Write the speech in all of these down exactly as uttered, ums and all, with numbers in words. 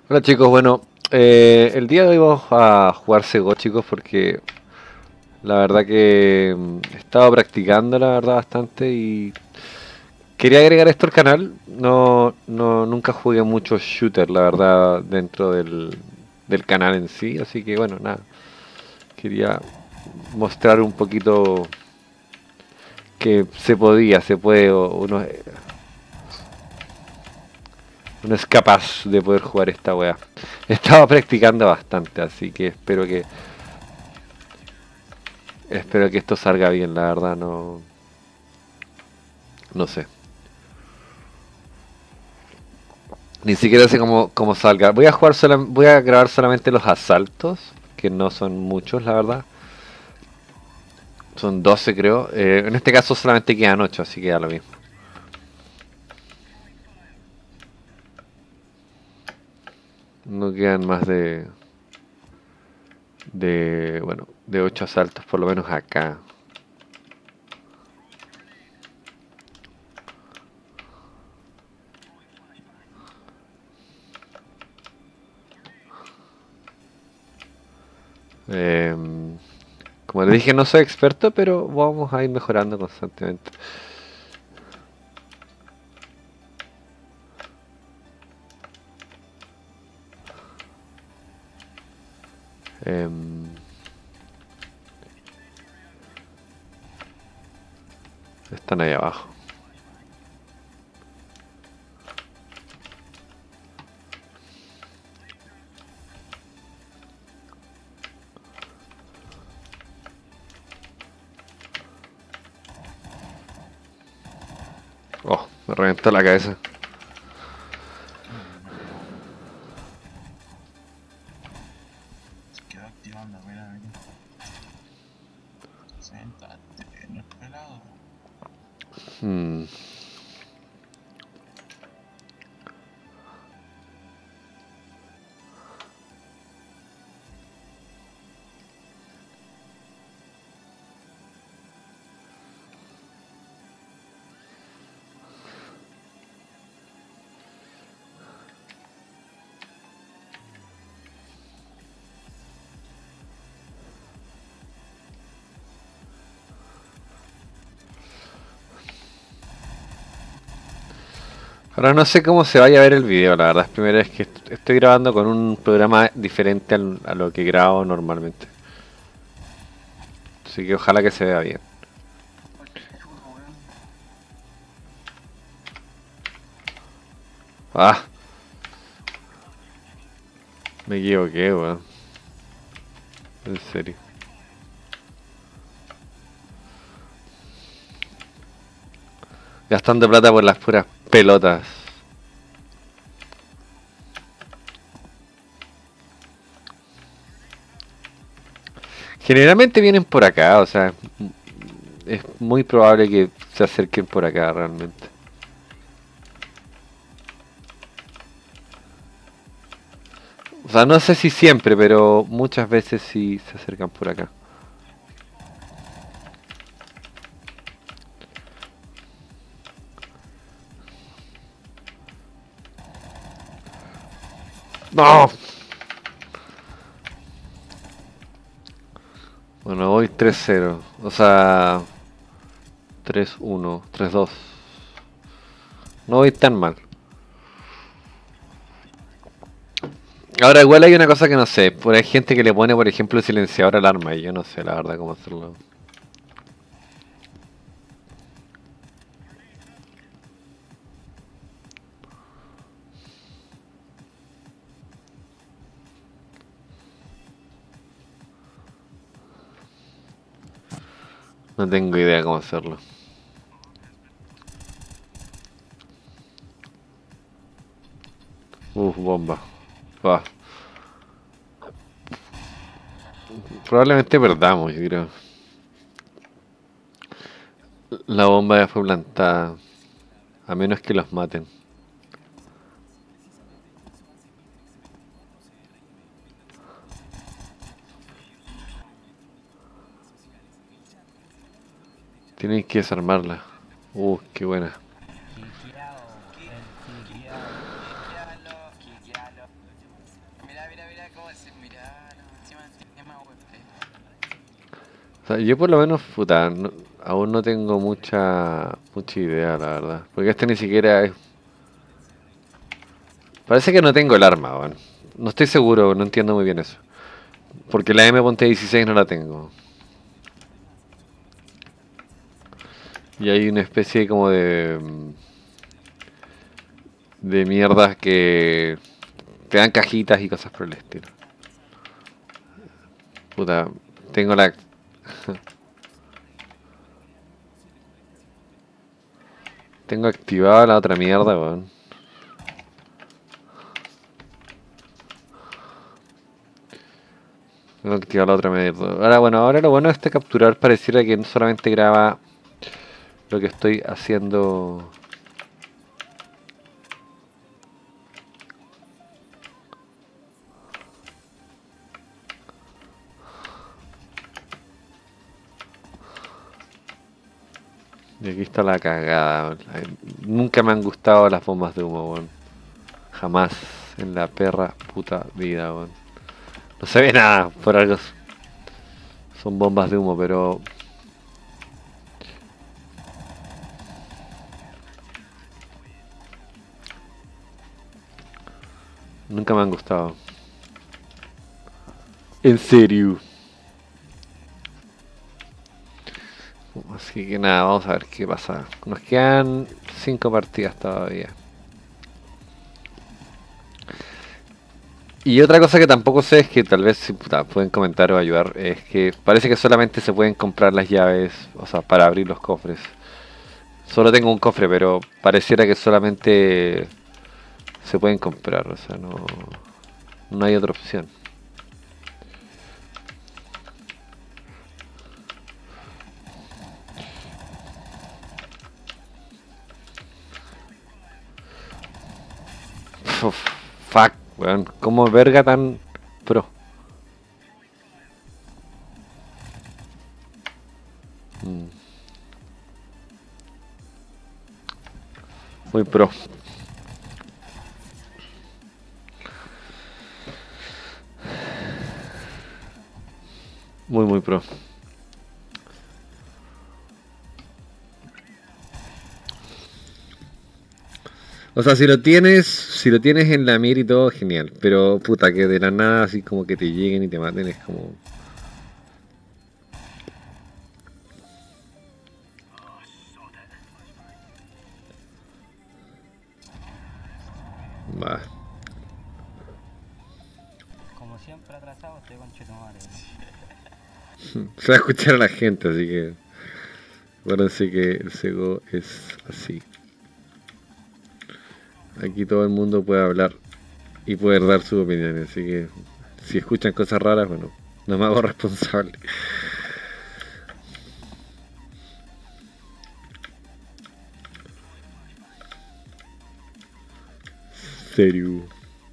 Hola chicos, bueno, eh, el día de hoy vamos a jugar C S G O chicos porque la verdad que mm, he estado practicando la verdad bastante y quería agregar esto al canal. No, no, nunca jugué mucho shooter la verdad dentro del, del canal en sí, así que bueno, nada, quería mostrar un poquito que se podía, se puede, o uno, uno es capaz de poder jugar esta wea. Estaba practicando bastante, así que espero que Espero que esto salga bien, la verdad, no, no sé. Ni siquiera sé cómo, cómo salga. Voy a jugar sola- voy a grabar solamente los asaltos, que no son muchos, la verdad. Son doce creo. Eh, en este caso solamente quedan ocho, así que da lo mismo. No quedan más de, de, bueno, de ocho asaltos, por lo menos acá. Em, Como les dije, no soy experto, pero vamos a ir mejorando constantemente. Em, Están ahí abajo. Oh, me reventó la cabeza. Se quedó activando, mira, mira. Sentate, no es pelado. Hmm. Ahora no sé cómo se vaya a ver el video, la verdad. Es primera vez que est- estoy grabando con un programa diferente al- a lo que grabo normalmente. Así que ojalá que se vea bien. Ah, me equivoqué, weón. En serio. Gastando plata por las puras pelotas. Generalmente vienen por acá, o sea, es muy probable que se acerquen por acá realmente. O sea, no sé si siempre, pero muchas veces sí se acercan por acá. ¡No! Bueno, voy tres cero. O sea, tres uno, tres dos. No voy tan mal. Ahora, igual hay una cosa que no sé. Por hay gente que le pone, por ejemplo, silenciador al arma y yo no sé la verdad cómo hacerlo. No tengo idea cómo hacerlo. Uf, bomba. Ah, probablemente perdamos, yo creo. La bomba ya fue plantada. A menos que los maten. Tienen que desarmarla. Uh, qué buena. Kikiao, el Kikiao. Kikialo, Kikialo. acabo de decir, mira, no, encima tiene más U P. O sea, yo por lo menos, puta, no- aún no tengo mucha mucha idea, la verdad. Porque este ni siquiera es... Parece que no tengo el arma, weón. No estoy seguro, no entiendo muy bien eso. Porque la M dieciséis no la tengo. Y hay una especie como de... mm, de mierdas que te dan cajitas y cosas por el estilo. Puta, tengo la... Tengo activada la otra mierda, weón. Tengo activada la otra mierda. Ahora, bueno, ahora lo bueno de este capturar pareciera que no solamente graba lo que estoy haciendo. Y aquí está la cagada. weón. Nunca me han gustado las bombas de humo, weón. Jamás en la perra puta vida, weón. No se ve nada, por algo. Son bombas de humo, pero... Nunca me han gustado. En serio. Así que nada, vamos a ver qué pasa. Nos quedan cinco partidas todavía. Y otra cosa que tampoco sé es que tal vez si puta, pueden comentar o ayudar, es que parece que solamente se pueden comprar las llaves, o sea, para abrir los cofres. Solo tengo un cofre, pero pareciera que solamente se pueden comprar, o sea, no, no hay otra opción. Uf, fuck, weón, como verga tan pro. Mm, muy pro. Muy, muy pro. O sea, si lo tienes, si lo tienes en la mira y todo, genial. Pero puta, que de la nada así como que te lleguen y te maten es como... Bah. Como siempre atrasado, estoy con Chetumare. Se va a escuchar a la gente, así que... Acuérdense que el Sego es así. Aquí todo el mundo puede hablar y puede dar sus opiniones, así que si escuchan cosas raras, bueno, no me hago responsable. Serio.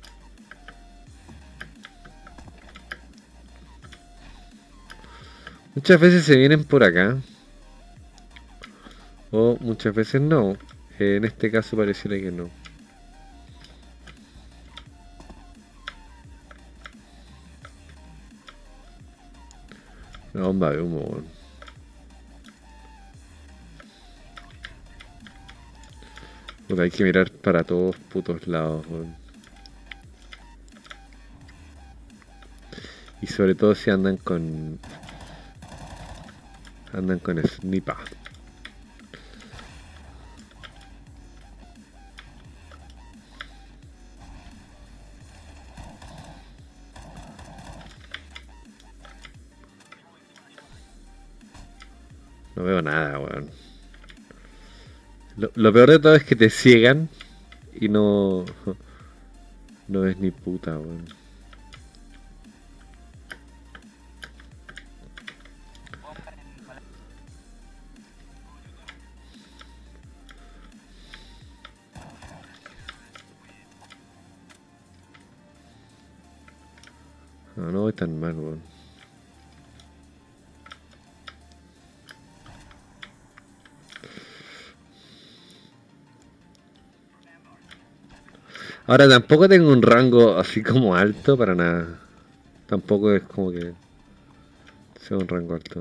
Muchas veces se vienen por acá. O muchas veces no. En este caso pareciera que no. Una bomba de humo, weón. Puta, hay que mirar para todos putos lados, weón. Y sobre todo si andan con... Andan con snipa. No veo nada, weón. Lo, lo peor de todo es que te ciegan y no... No ves ni puta, weón. No, no voy tan mal, weón. Ahora tampoco tengo un rango así como alto para nada. tampoco es como que sea un rango alto.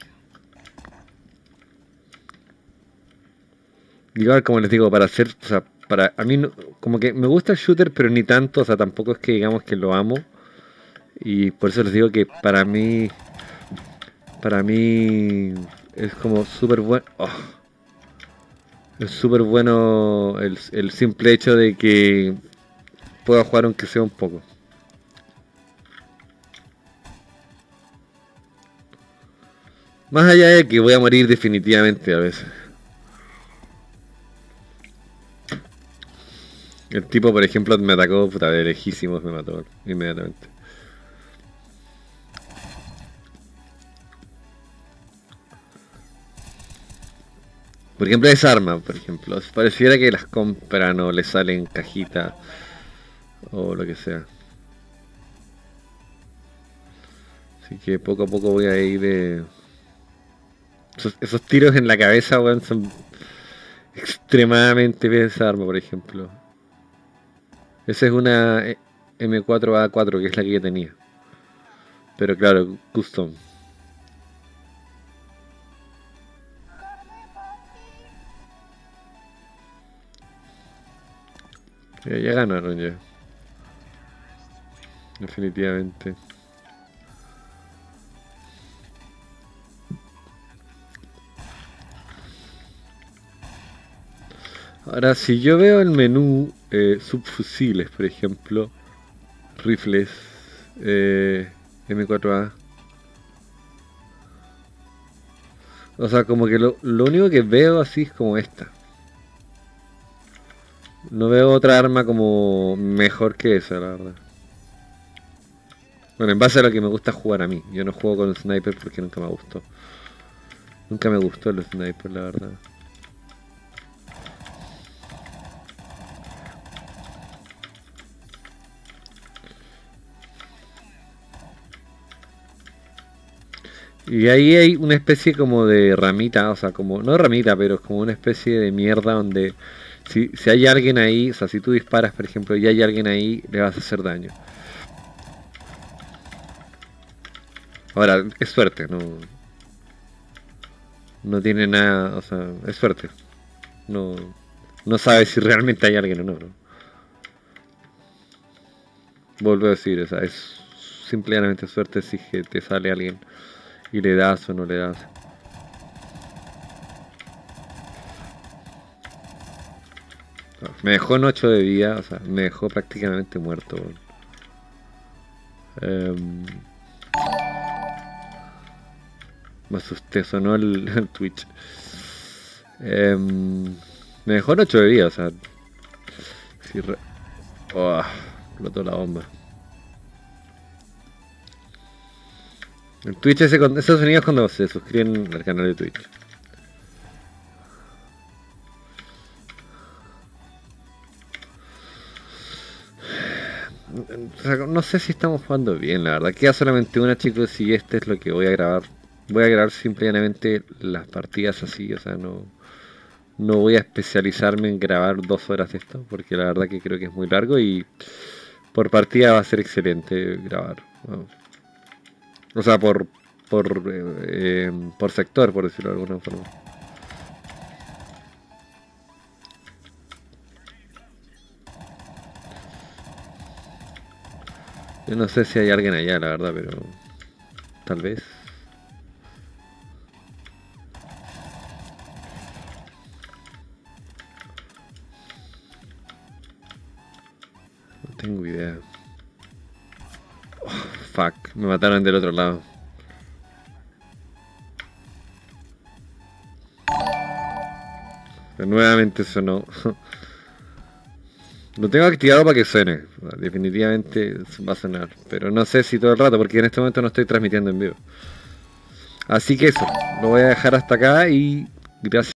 Igual como les digo, para hacer, o sea, para a mí no- como que me gusta el shooter, pero ni tanto, o sea, tampoco es que digamos que lo amo. Y por eso les digo que para mí, para mí es como súper bueno. Oh, es súper bueno el, el simple hecho de que pueda jugar aunque sea un poco. Más allá de que voy a morir definitivamente a veces. El tipo, por ejemplo, me atacó, puta, de lejísimos, me mató inmediatamente. Por ejemplo, esa arma, por ejemplo, pareciera que las compran o le salen cajita o lo que sea. Así que poco a poco voy a ir... Eh... Esos, esos tiros en la cabeza, weón, son extremadamente bien esa arma, por ejemplo. Esa es una M cuatro A cuatro, que es la que yo tenía. Pero claro, custom. Ya, ya ganaron ya. Definitivamente. Ahora, si yo veo el menú eh, subfusiles, por ejemplo, rifles, eh, M cuatro A. O sea, como que lo, lo único que veo así es como esta. No veo otra arma como mejor que esa, la verdad. Bueno, en base a lo que me gusta jugar a mí. Yo no juego con el sniper porque nunca me gustó. Nunca me gustó el sniper, la verdad. Y ahí hay una especie como de ramita, o sea, como, no ramita, pero es como una especie de mierda donde si, si hay alguien ahí, o sea, si tú disparas, por ejemplo, y hay alguien ahí, le vas a hacer daño. Ahora, es suerte, no, no tiene nada, o sea, es suerte. No, no sabes si realmente hay alguien o no, ¿no? Vuelvo a decir, o sea, es simplemente suerte si que te sale alguien y le das o no le das. Me dejó en ocho de vida, o sea, me dejó prácticamente muerto. Eh, me asusté, sonó el, el Twitch. Eh, me dejó en ocho de vida, o sea. Si re... oh, explotó la bomba. El Twitch, ese, esos sonidos cuando se suscriben al canal de Twitch. O sea, no sé si estamos jugando bien, la verdad. Queda solamente una, chicos, y este es lo que voy a grabar. Voy a grabar simplemente las partidas así, o sea, no, no voy a especializarme en grabar dos horas de esto, porque la verdad que creo que es muy largo y por partida va a ser excelente grabar. ¿No? O sea, por, por, eh, por sector, por decirlo de alguna forma. Yo no sé si hay alguien allá, la verdad, pero tal vez. No tengo idea. Oh, fuck, me mataron del otro lado. Pero nuevamente sonó. Lo tengo activado para que suene. Definitivamente va a sonar. Pero no sé si todo el rato, porque en este momento no estoy transmitiendo en vivo. Así que eso, lo voy a dejar hasta acá y gracias.